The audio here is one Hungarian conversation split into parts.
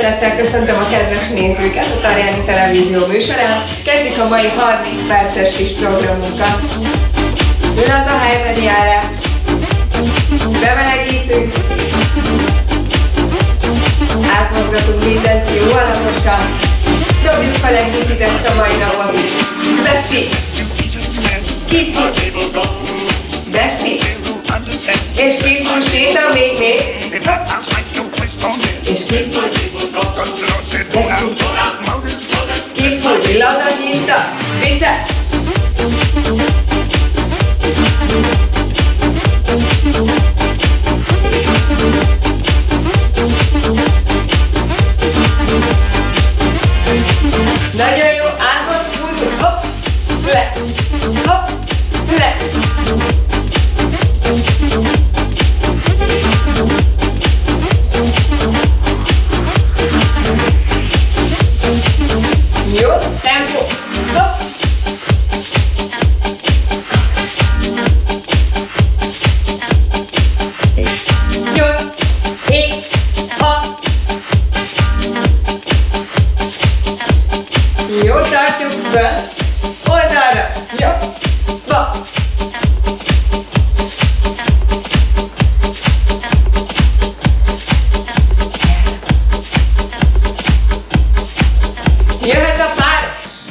Szeretettel köszöntöm a kedves nézőket a Tarjáni Televízió műsorán. Kezdjük a mai 30 perces kis programunkat. Laza helybenjárás, bemelegítünk, átmozgatunk mindent jó alaposan, dobjuk fel egy kicsit ezt a mai napot is. Veszi, kifut, veszi, és kifut, séta még, és kifut, veszi, kifut, laza hinta, biceps. Nagyon jó, átmozt, húzzuk, hopp, le, hopp, le. Jó, tempó, hopp. 8, 7, 6. Jó, tartjuk be, oldalra, jobbba. Jöhet a páros.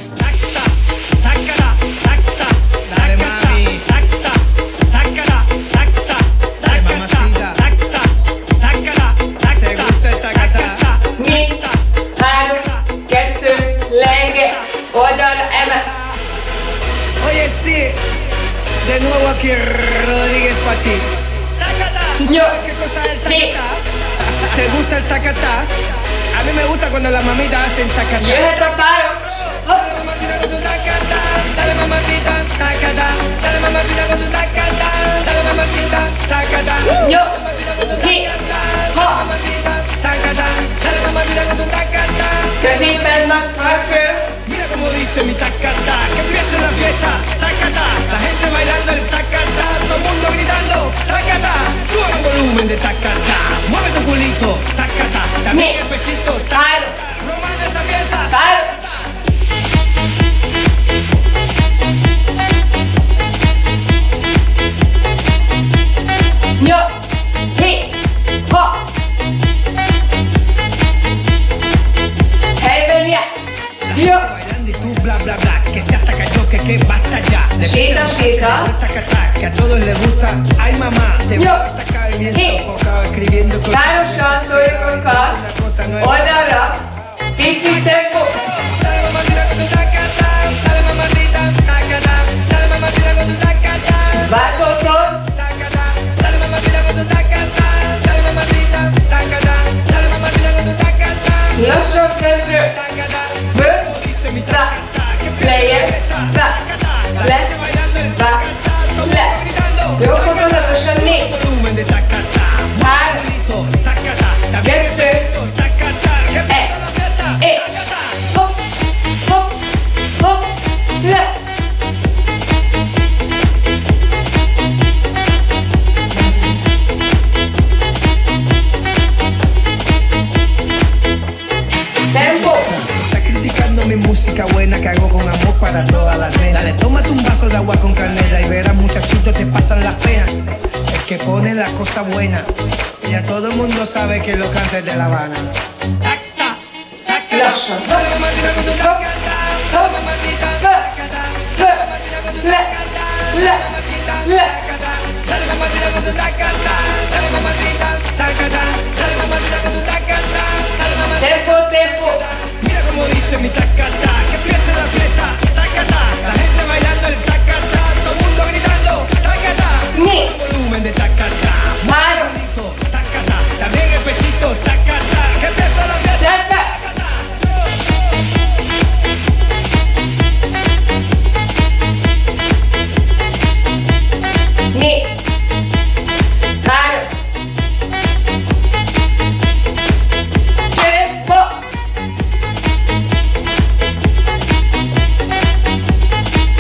Oldalra, emel. Oye, sí, de nuevo aquí Rodríguez para ti. ¿Tú sabes qué cosa es el tacatá? ¿Te gusta el tacatá? A mí me gusta cuando las mamitas hacen tacatá. Yo es paro. Dale mamacita con tu tacatá, dale mamacita, tacatá, dale mamacita con tu tacatá, dale mamacita, tacatá. Yo, mamacita, tacatá, dale mamacita con tu tacatá. Crecita más fuerte. Mira como dice mi tacatá, que empiece la fiesta, tacatá, la gente bailando el tacatá, todo el mundo gritando, tacatá, sube el volumen de tacatá, mueve tu culito, tacatá, también el pechito, tacatá, no mandes esa pieza, Paro. Yo, hip, hop. Hey, venía. Yo. Bailando y tú bla bla bla, que se ataca yo, que basta ya. Shita, shita. Tacatá, que a todos les gusta, ay mamá, te voy a atacar bien sofocado escribiendo cosas. Páros, santo y concat. Oldalra. Pici, tempo. Dale mamacita con tu tacatá, dale mamacita, tacatá, dale mamacita con tu tacatá. Barcotón. Dale mamacita con tu tacatá, dale mamacita, tacatá, dale mamacita con tu tacatá. Lasciamo sempre. Va. Player. Va. Le. Va. Le. Devo qualcosa da sciannì. Par. Gette. E. Hop. Hop. Hop. Le. Tempo. Está criticando mi música buena que hago con amor para todas las nenas. Dale, tómate un vaso de agua con canela y verás muchachitos te pasan las penas. El que pone la cosa buena. Ya todo el mundo sabe que lo cantes de La Habana. Tacta, tacta. Lascia. Dale mamacita con tu tacata. Dale mamacita, tacata. Dale mamacita con tu tacata. Dale mamacita, tacata. Dale mamacita con tu tacata. Dale mamacita, tacata. Dale mamacita con tu tacata. Dale mamacita. Tempo, tempo. Mira como dice mi tacata, que empiece la fiesta, tacata, la gente bailando el tacata, todo el mundo gritando, tacata, Ni. volumen de tacata, Mano. tacata, también el pechito, tacata, que empiece la fiesta. Tacata. Ni. Paro. Tempo.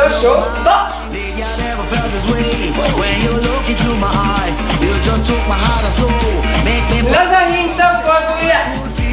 Utolsó, ba! Laza hinta, fordulja!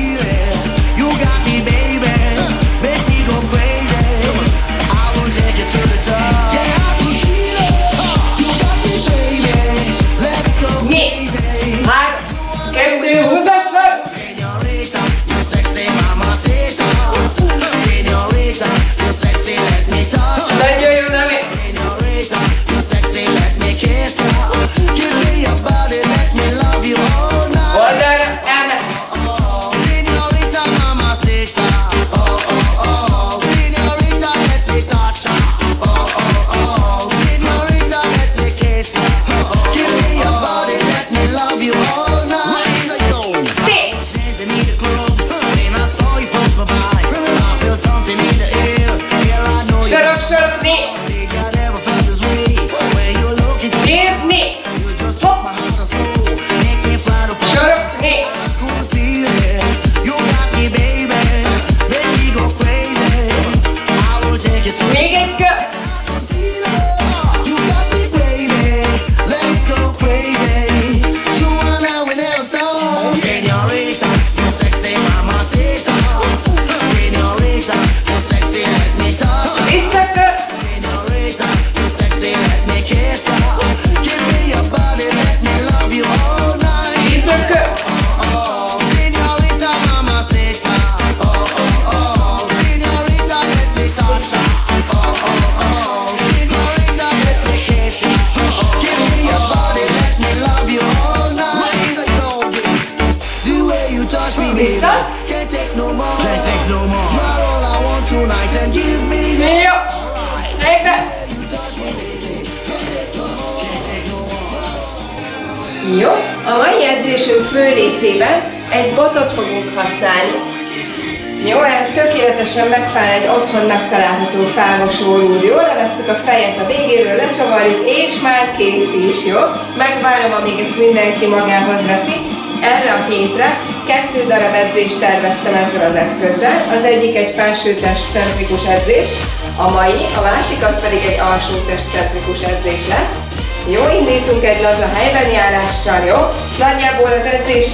Jó, a mai edzésünk fő részében egy botot fogunk használni. Jó, ez tökéletesen megfelel egy otthon megtalálható fávosórúd. Jó, levesszük a fejet a végéről, lecsavarjuk, és már kész is, jó? Megvárom, amíg ezt mindenki magához veszi. Erre a hétre 2 darab edzést terveztem ezzel az eszközzel. Az egyik egy felsőtest centrikus edzés, a mai, a másik az pedig egy alsótest centrikus edzés lesz. Jó, indítunk egy laza helyben járással, jó? Nagyjából az edzés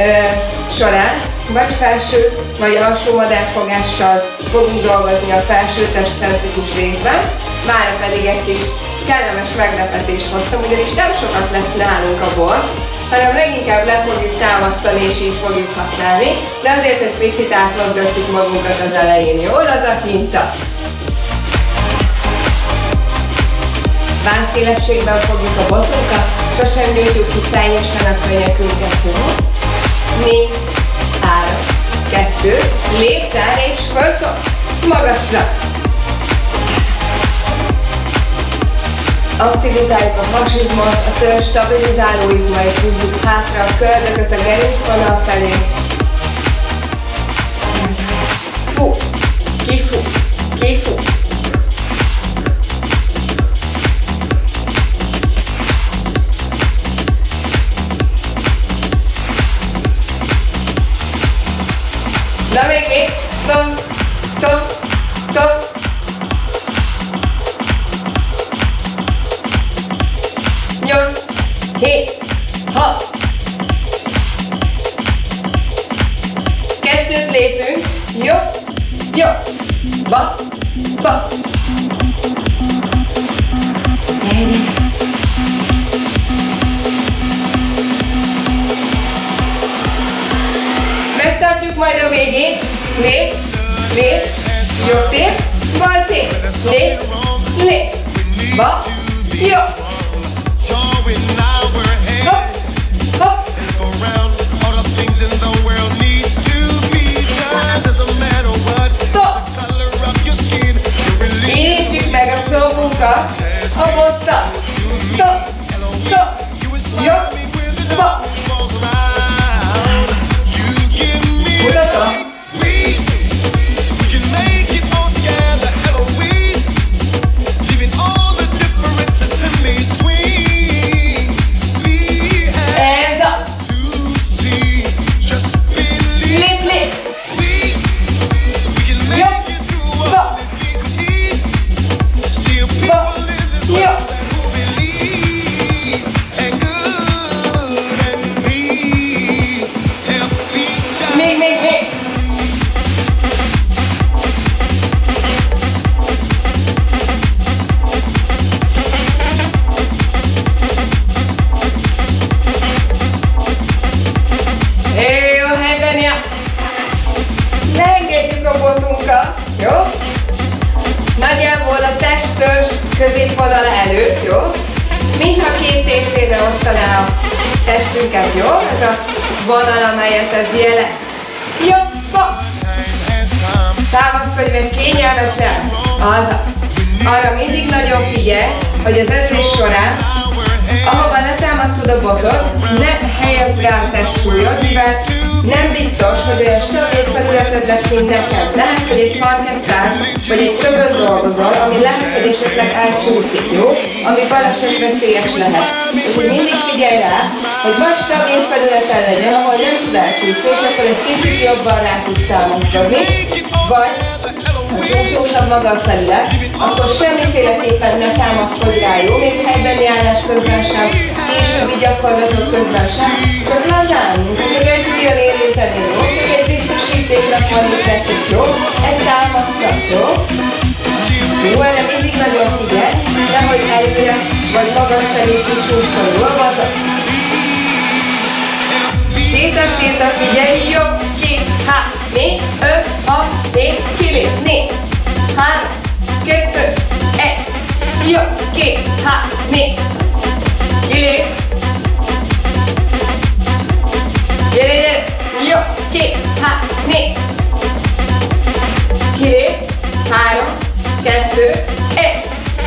során vagy felső, vagy alsó madárfogással fogunk dolgozni a felső testcentrikus részben. Mára pedig egy kis kellemes meglepetést hoztam, ugyanis nem sokat lesz nálunk a bort, hanem leginkább le fogjuk támasztani és így fogjuk használni, de azért egy picit átmozgatjuk magunkat az elején, jó? Laza hinta! Vászélességben fogjuk a botunkat, sosem nyújtjuk ki teljesen a könyökünket, jó? 4, 3, 2, lépszár és fölkap, magasra! Aktivizáljuk a hasizmot, a törzs stabilizáló izmait, húzzuk hátra a kördököt a gerincvonal felé. Fú, kifú, kifú. Na még egy, top, top, top. Nyolc, 7, 6. 2 lépünk. Jó, jó. Ba, ba. Megtartjuk majd a végén. Lép, lép, jobb tép, bal tép. Lép, lép. Ba, jó. Hopp, hopp. Stop. Érintsük meg a combunkat a bottal. Stop, stop. Jobb, ba. Mutatom. középvonal előtt, jó? Mintha két térfélre osztaná a testünket, jó? Ez a vonal, amelyet ez jelent. Jó, hopp! Támaszkodj meg kényelmesen, azaz. Arra mindig nagyon figyelj, hogy az edzés során, ahova letámasztod a botot, ne helyezd rá a testsúlyod, mivel nem biztos, hogy olyan stabil felületed lesz, mint nekem. Lehet, hogy egy parkettán vagy egy töbön dolgozol, ami lehet, hogy esetleg elcsúszik, jó? Ami balesetveszélyes lehet. Úgyhogy mindig figyelj rá, hogy vagy stabil felületen legyen, ahol nem tud elcsúszni, és akkor egy kicsit jobban rá tudsz támaszkodni, vagy ha csúszósabb maga a felület, akkor semmiféleképpen ne támaszkodj rá, jó? Még helyben járás közben sem, későbbi gyakorlatok közben sem, csak lazán, csak egy olyan érinteni, jó? Csak egy biztosítékra fordít nekik, jó? Egy támasztat, jó? Jó, erre mindig nagyon figyelj, nehogy előre vagy magas felé kicsúszol, jól vagyok? Séta, figyelj, jó, két, há, négy, 5, 6, 7, kilép, 4, 3, 2, 1, jó, két, há, négy, kilép, gyere, jó, két, há, négy, kilép, 3, 2, 1,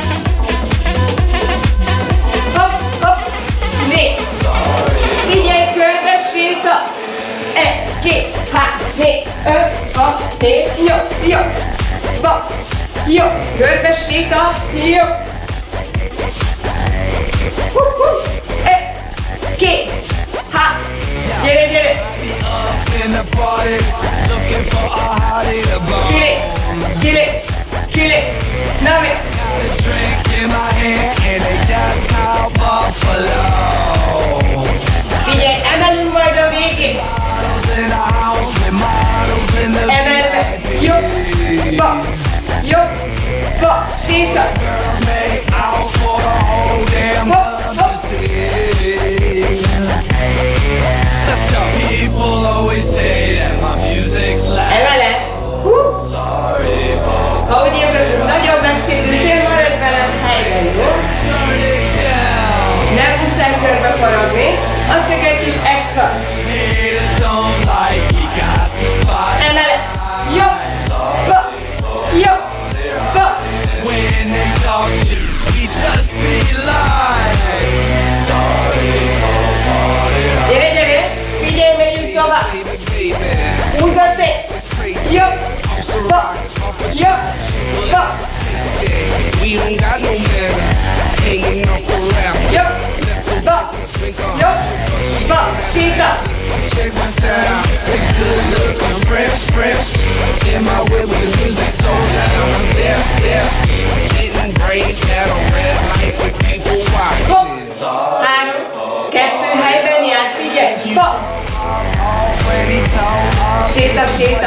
hopp, 4, figyelj, körbe séta, 1, 2, 3, 4, 5, 6, 7, 8, jó, ba, jó, körbe séta, jó, 1, 2, 3, gyere, kilép, na mi? Figyelj, emelünk majd a végén. Emelve, jobb, séta. Hopp. Emele. Ha úgy érzed, hogy nagyon megszédültél, maradj velem helyben, jó? Nem muszáj körbe forogni, az csak egy kis extra. Emele. Jobb. Gyere, figyelj, megyünk tovább. Húzzad szét. Jobb. We don't got no manners, hanging off the rafters. Yup, cheetah. Check my style, take a good look, I'm fresh. In my whip with the music so loud, I'm there. Getting brains that on red light with people watching. 3, 2, helyben jár, figyelj, stop. Séta.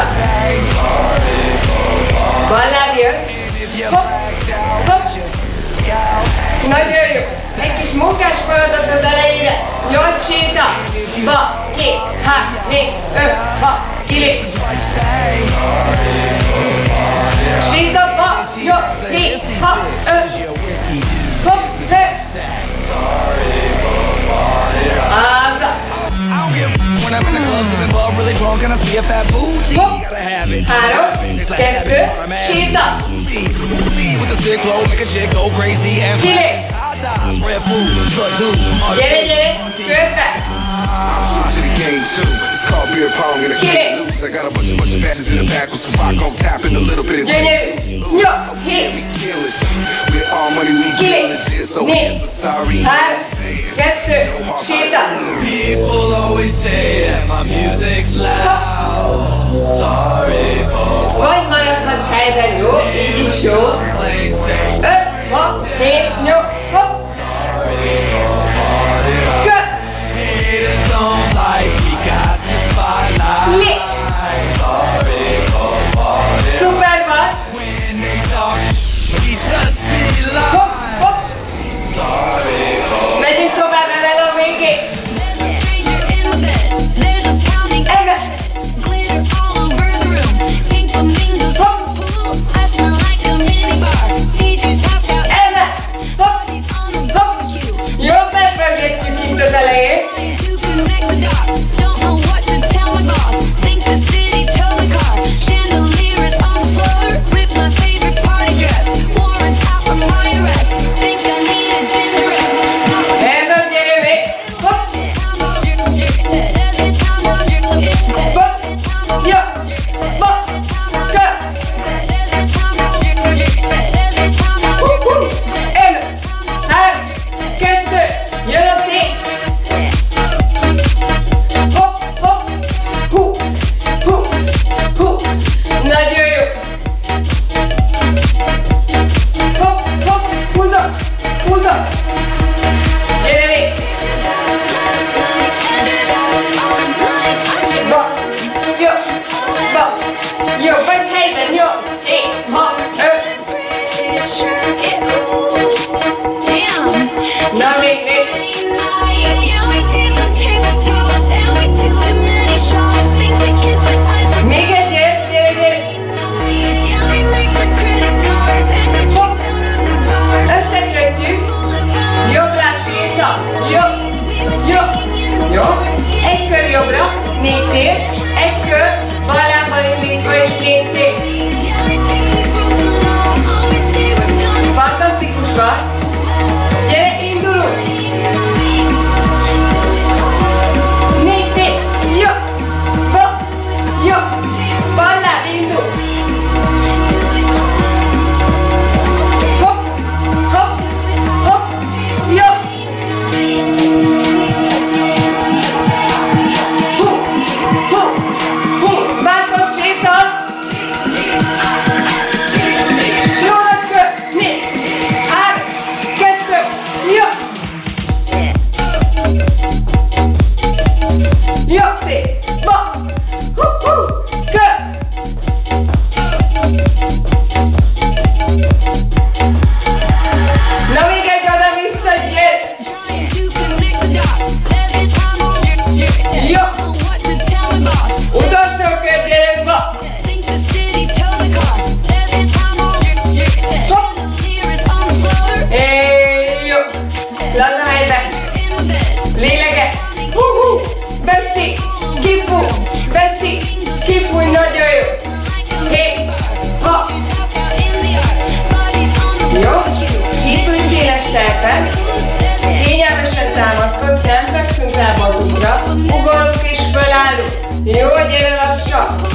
Bal láb jön. Hopp. Nagyon jó. Egy kis munkás feladat az elejére. 8 séta. Ba, 2, 3, 4, 5, 6, kilép. Séta, ba, 8, 7, 6, 5. Hopp, 6. When I'm in the club, sipping bub, really drunk, and I see a fat booty. Gotta have it. 3, 2, séta. With the sick flow, make a chick go crazy and kilip. Red food, gyere, körbe. Shoot to the game too. It's called beer pong in a can't lose. I got a bunch of batches in the back with some rock on tap and a little bit of with all money we kill shit, so it's sorry. People always say that my music's loud. Sorry for vagy maradhatsz helyben, jó? Így is jó. 5, 6, 7, 8, hopp. Lép. Szuper van. Hopp. Megyünk tovább el a végén. Hopp. Húzod! Gyere még! Ba! Jó! Ba! Jó, vagy helyben, jó! 4, 6, 5! Na, még! Még egyet, gyere! Hopp! Összekötjük! Jobb lábséta! Jó! Egy kör jobbra, 4 tér, egy kör, bal lábbal indítva és 4 tér. Fantasztikus vagy! Gyere, indulunk! 4 tér, jó! Bal láb, indul! Hopp! Jó! Bántom séta! Jó nagy kör! 4, 3, 2, jó! Jó, szép! Ba! Kör! Na még egy oda-vissza, gyere! Jó! Utolsó kör, gyere, ba! Jó! Laza helyben! Lélegez! Beszélj! Kifúj! Beszélj! Kifúj, nagyon jó! 7, 6! Jó! Csípünk éles terpen! Kényelmesen támaszkodsz, nem fekszünk rá magunkra, ugorunk és fölállunk. Jó, gyere lassan!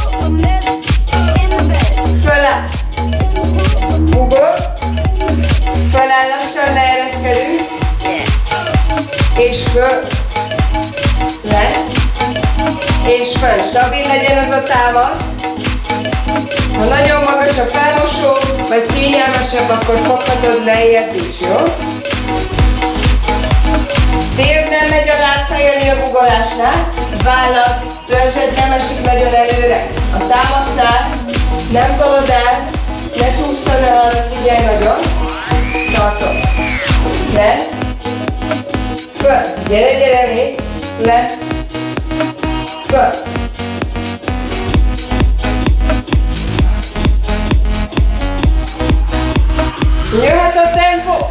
Föláll! Ugor! Föláll lassan, leereszkedünk. És föl! Le! És föl! Stabil legyen az a támasz. Ha nagyon magas a felmosó, vagy kényelmesebb, akkor foghatod lejjebb is, jó? Térd nem megy a lábfejjelni a bugolásnál, vállad, törzsed nem esik nagyon előre. A támasznál nem tolod el, ne csúszson el, arra figyelj nagyon. Tartod. Le. Föl. Gyere még. Le. Föl. Jöhet a tempó.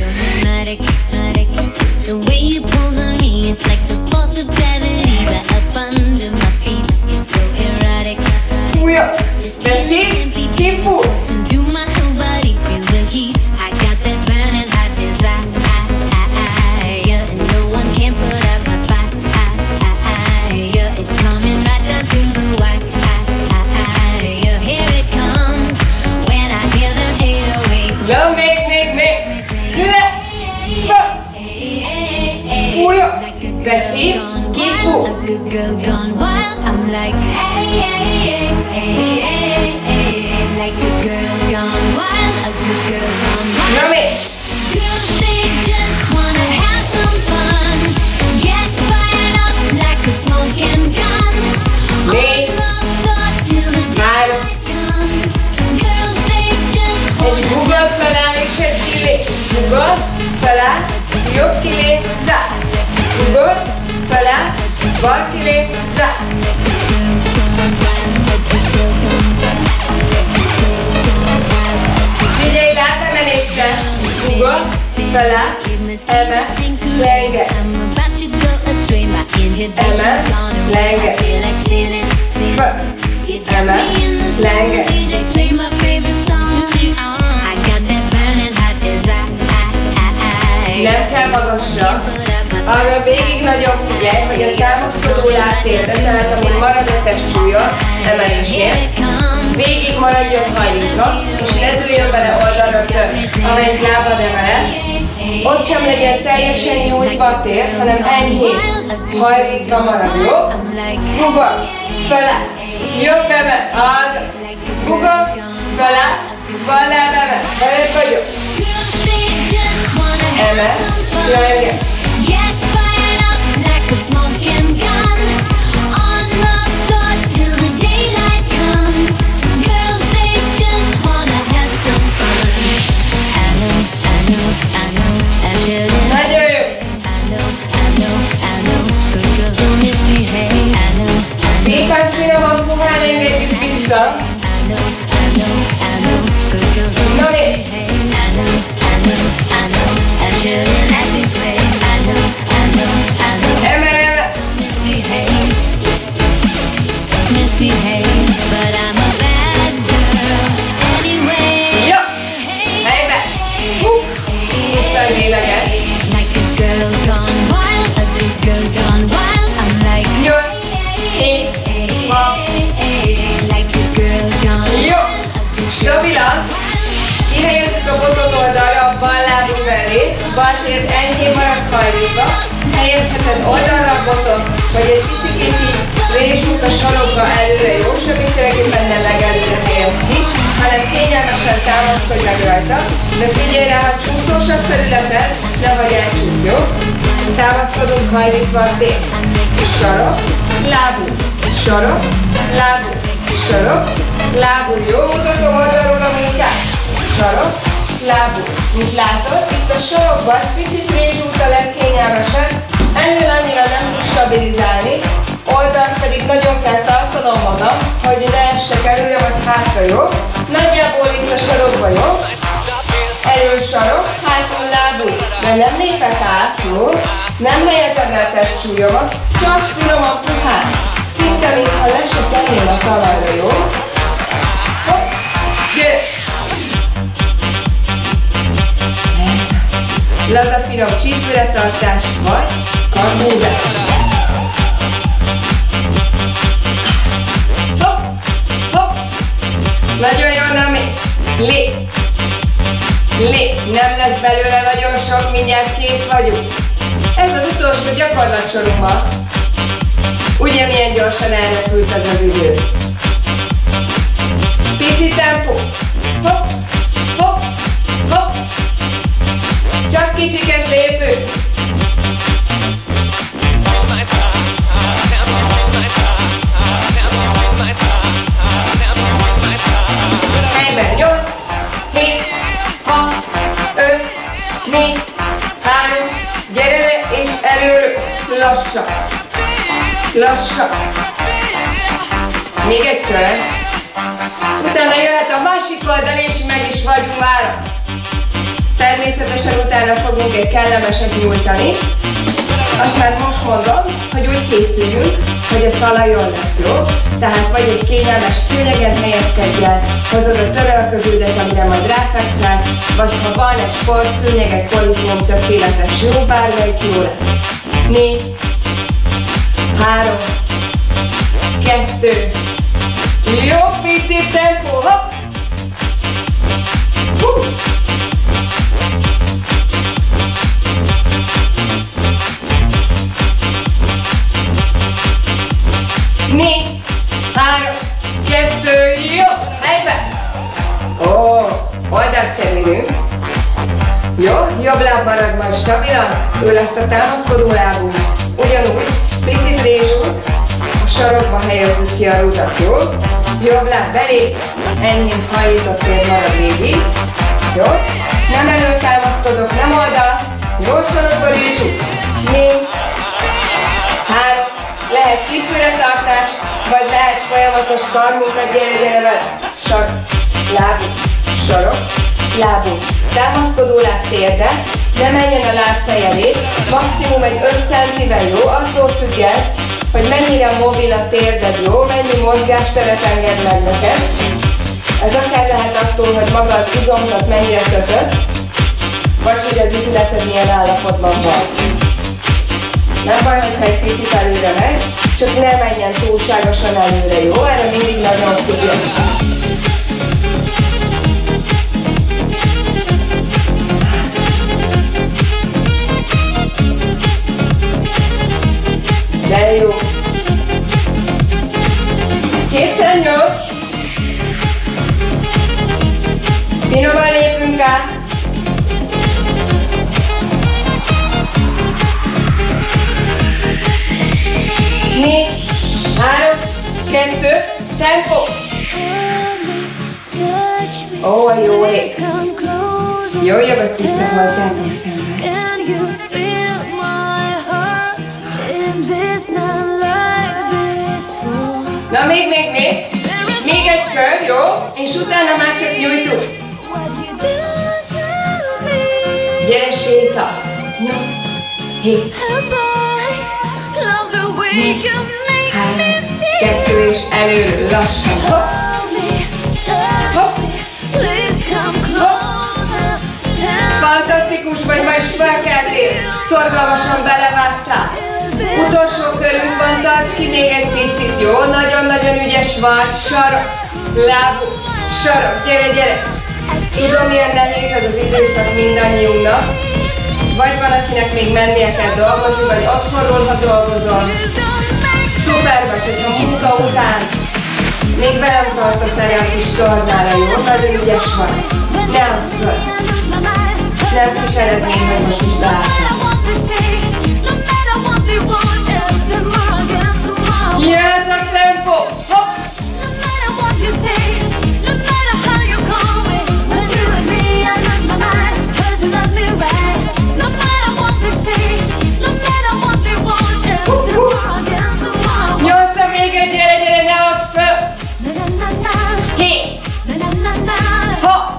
The way you pull on me, it's like the force of gravity right up under my feet. It's so erotic. Fújja! Beszélj! Kifúj! Do my whole body feel the heat. I got that burning hot desire, and no one can put out my fire. It's coming right down to the wire. Here it comes when I hear them 808. Jó, még! Le! Föl! Fújja! Beszélj! Kifúj! A good girl gone wild. I'm like, like a girl gone wild. A good girl gone wild. Na még! Girls, they just wanna have some fun. Get fired up like a smoking gun. Még! All the thought till the daylight comes. Girls, they just Egy wanna bugol feláll és egy kilép. Bugol, feláll, jobb kilép, zár. Bugol, feláll, bal kilép, zár. Figyelj lábemelésre. Bugol, feláll, emel, lenge. Emel, lenge. Föl, emel, lenge. Nem kell magasra. Arra végig nagyon figyelj, hogy a támaszkodó lábtérre, tehát amíg marad a testsúlya emelésnél, végig maradjon hajlítva, és ne dőljön bele oldalra több, amelyik lábad emeled. Ott sem legyen teljesen nyújtva a tér, hanem enyhén hajlítva marad, jó? Gugol, föláll, jobb emel, az. Gugol, föláll, bal láb emel, veled vagyok. Emel. Jaj, igen. Get fired up like a smoking gun. On the floor till the daylight comes. Girls, they just wanna have some fun. I know, I shouldn't. Nagyon jó. I know, good girls don't misbehave. I know, Szépen finoman puhán engedjük vissza. good girls don't Na még. misbehave. I know, I shouldn't act this way. I know, Emel, emel. misbehave, but I'm a bad girl anyway. Jó. Helybe. Vissza a léleget. Like a girl gone wild, a good girl gone wild. I'm like, 8, 7, 6. like a girl gone Jó. Stabilan. Kihelyezzük a botot oldalra a bal lábunk elé. Bal tér enyhén marad hajlítva. Helyezheted oldalra a botot, vagy egy picit így résünk a sarokba előre, jó? Semmiféleképpen ne legelőre helyezd ki, hanem kényelmesen támaszkodj meg rajta. De figyelj rá, ha csúszós a felületed, nehogy elcsúsz, jó? Támaszkodunk hajlítva a tér. Sarok, lábunk, sarok, lábunk, sarok, lábunk. Jó, mutatom oldalról a munkát. Sarok, lábunk. Mint látod, itt a sarokban picit rézsút a legkényelmesen, ennél annyira nem tud stabilizálni, oldalt pedig nagyon kell tartanom magam, hogy ne essek előre vagy hátra, jó? Nagyjából itt a sarokban, jó? Elő sarok, hátul lábunk, de nem lépek át, jó? Nem helyezem el testsúlyomat, csak finoman puhán. Szinte, mintha le se tennél a talajra, jó? Hopp, gyere! Laza finom csípőre tartás, vagy kardúzás. Hopp, hopp. Nagyon jó, na még. Lép. Lép. Nem lesz belőle nagyon sok, mindjárt kész vagyunk. Ez az utolsó gyakorlatsorunkban. Ugye milyen gyorsan elrepült ez az idő. Pici tempó. Hopp, hopp, hopp. Csak kicsiket lépünk. Helyben 8, 7, 6, 5, 4, 3, gyere le és előre. Lassan. Lassan. Még egy kör. Utána jöhet a másik oldal és meg is vagyunk már. Természetesen utána fogunk egy kellemeset nyújtani. Azt már most mondom, hogy úgy készüljünk, hogy a talajon lesz, jó? Tehát vagy egy kényelmes szőnyegen helyezkedj el, hozod a törölköződet, amire majd ráfekszel, vagy ha van egy sportszőnyeg, egy kollégium tökéletes, jó? Bármelyik jó lesz. 4, 3, 2, jó pici tempó, hopp! Hú! 4, 3, 2, jó! Helyben! Ó, oldalt cserélünk. Jó, jobb láb marad majd stabilan, ő lesz a támaszkodó lábunk. Ugyanúgy, picit rézsút, a sarokba helyezzük ki a rudat, jó? Jobb láb belé, enyhén hajlított tér marad végig. Jó? Nem előtámaszkodok, nem oldal. Jó, sarokba rézsút. 4, 3, lehet csípőre tartás, vagy lehet folyamatos karmunkat, gyere veled. Sarok, lábunk, sarok, lábunk. Támaszkodó láb térde, ne menjen a láb fejelé, maximum egy 5 centivel, jó? Attól függ ez, hogy mennyire mobil a térded, jó? Mennyi mozgásteret enged meg neked. Ez akár lehet attól, hogy maga az izomzat mennyire kötött, vagy hogy az izületed milyen állapotban van. Nem baj, hogyha egy picit előre megy, csak ne menjen túlságosan előre, jó? Erre mindig nagyon figyelj. De jó. Kétszer 8. Finoman lépünk át. jó rég. Jó, jövök vissza hozzátok szemben. Na még egy kör, jó? És utána már csak nyújtunk. Gyere, séta. 8, 7, 3, 2 és elő, lassan. Hopp. Hopp. Fantasztikus vagy, ma is felkeltél. Szorgalmasan belevágtál. Utolsó körünk van, tarts ki még egy picit, jó? Nagyon-nagyon ügyes vagy. Sarok, lábú, sarok, gyere. Tudom, milyen nehéz ez az időszak mindannyiunknak. Vagy valakinek még mennie kell dolgozni, vagy otthonról, ha dolgozol. Szuper vagy, hogyha munka után még velem tartasz erre a kis tornára, jó? Nagyon ügyes vagy. Ne add föl. Nem kis eredmény, hogy most is beálltál. Jöhet a tempó! Hopp! Nyolc a vége, gyere, ne add föl! 7! 6!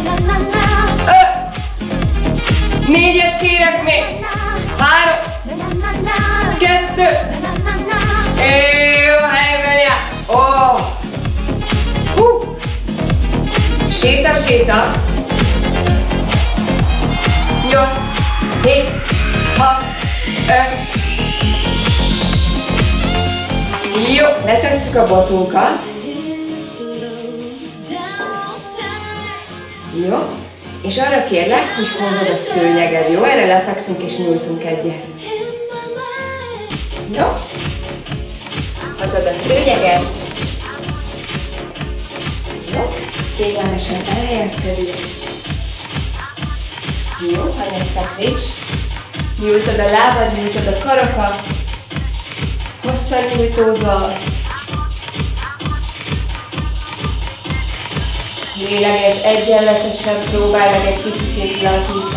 5! 4-et kérek még! 3! 2! Jó helyben jár! Oh. Séta! 8, 7, 6, 5. Jó, letesszük a botunkat. Jó, és arra kérlek, hogy hozod a szőnyeged, jó? Erre lefekszünk és nyújtunk egyet. Jó? Hozod a szőnyeget. Jó, kényelmesen elhelyezkedik. Jó, hanyag fekvés. Nyújtod a lábad, nyújtod a karokat. Hosszan nyújtózol. Lélegez egyenletesen, próbálj meg egy kicsit lazítani.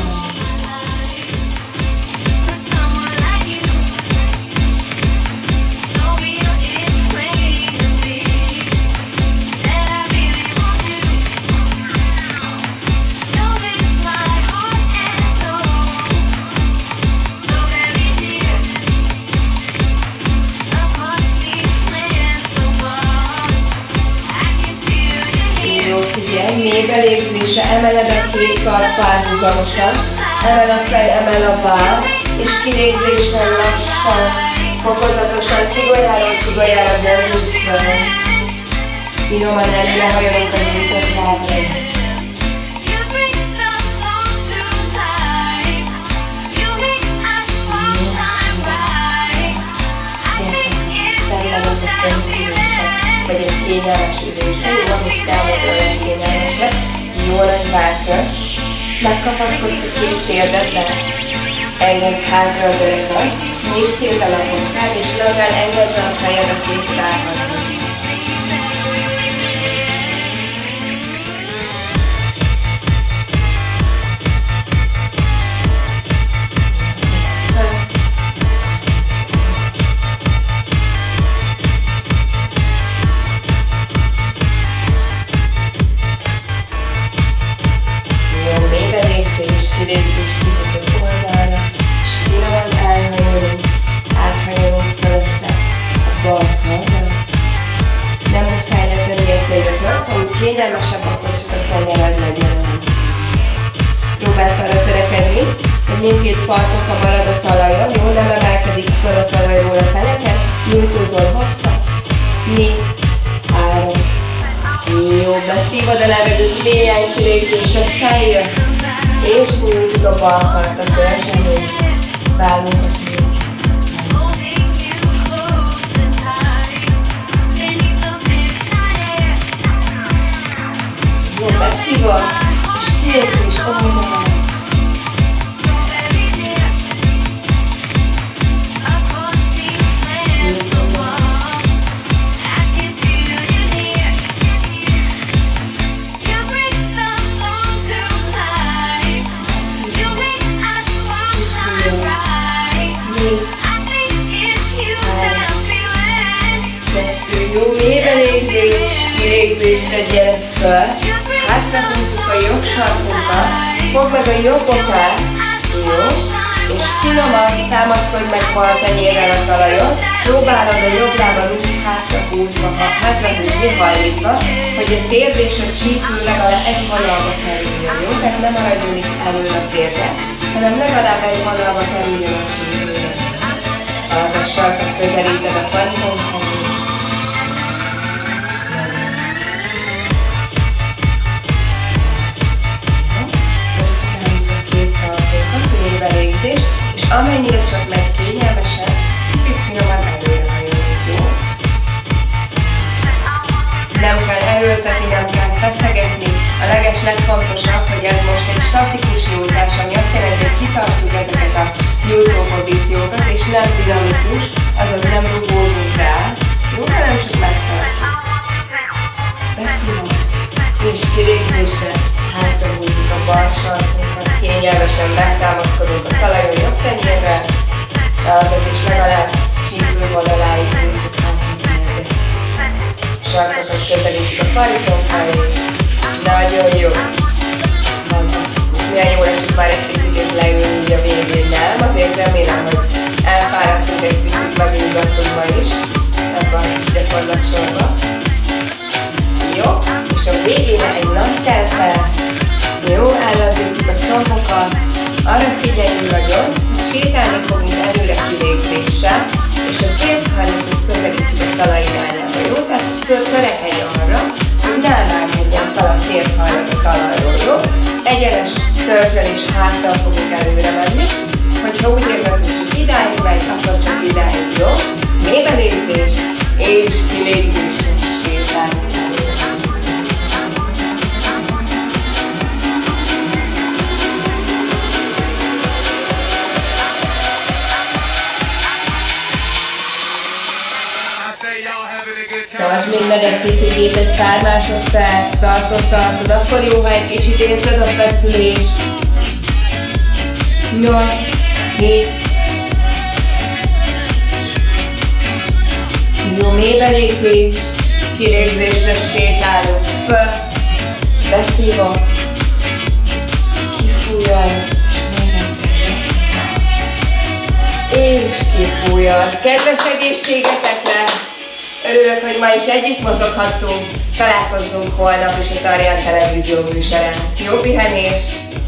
Még a légzésre emeled a két kart párhuzamosan, emel a fej, emel a váll, és kilégzéssel lassan, fokozatosan, csigolyára derült föl. Finoman előrehajolunk a nyújtott lábra. Vagy egy kényelmes ülés. Jó, ami számodra olyan kényelmesek. Jó nagy váltás. Megkapaszkodsz a két térdet, engedd hátra a derekad. Nyisd szét a laposzád, és lazán engedd a fejed a két lábadhoz. Kényelmesebb, akkor csak a tenyered legyen. Próbálsz arra törekedni, hogy mindkét farkokra marad a talajon, jó, nem emelkedik fel a talajról a feneken, nyújtózol hosszan, 4, 3, jó, beszívod a levegőt, néhány kilégzésre feljössz, és nyújtjuk a bal kart a törzsön, vállunkat nyújtjuk. Jó, beszívod, és kilégzés oldalán. kilégzésre gyere föl, hátrahúzzuk a jobb sarkunkat, fogd meg a jobb botát, jó, és finoman támaszkodj meg bal tenyérrel a talajon, próbálod a jobb lábad úgy hátrahúzni, hajlítva, hogy a térd és a csípő legalább egy vonalba kerüljön, jó? Tehát nem maradjon itt elől a térde, hanem legalább egy vonalba kerüljön a csípőre. Az a sarkat közelíted a padlón felé. Belégzés, és amennyire csak megy kényelmesen, kicsit finoman előre hajolni, jó? Nem kell erőltetni, nem kell feszegetni. A legfontosabb, hogy ez most egy statikus nyújtás, ami azt jelenti, hogy kitartjuk ezeket a nyújtó pozíciókat, és nem dinamikus, azaz nem rugózunk rá, jó? Hanem csak megtartjuk. Beszélünk, és kilégzésre hátrahúzzuk a bal sarkunkat, kényelmesen megtámaszkodunk a talajon jobb tenyérrel, azaz is legalább csípő vonaláig húzzuk át a térdet. Sarkokat közelítjük a parizom felé. Nagyon jó. Fantasztikus. Milyen jól esik már egy picit leülni így a végén, nem? Azért remélem, hogy elfáradtunk egy picit, megizzadtunk ma is ebben a kis gyakorlatsorban. Jó, és a végén egy nagy terpel. Jó, ellazítjuk a csompokat, arra figyeljünk nagyon, sétálni fogunk előre kilégzéssel, és a két hajlatot közelítjük a talaj irányába, jó? Tehát törekedj arra, hogy ne emelkedjen fel a térhajlat a talajról, jó? Egyenes törzsel és háttal fogunk előre menni, hogyha úgy érzed, hogy csak idáig megy, akkor csak idáig, jó? Mélybelégzés és kilégzéses sétálni. Tartsd még meg egy picit, egy pár másodperc, tartod, akkor jó, ha egy kicsit érzed a feszülést. 8, 7. Jó, mélybelégzés, kilégzésre sétálunk, föl, beszívod, kifújjal, és még egyszer beszívod, és kifújjal. Kedves egészségetekre! Örülök, hogy ma is együtt mozoghattunk, találkozzunk holnap is a Tarjan televízió műsorán. Jó pihenést!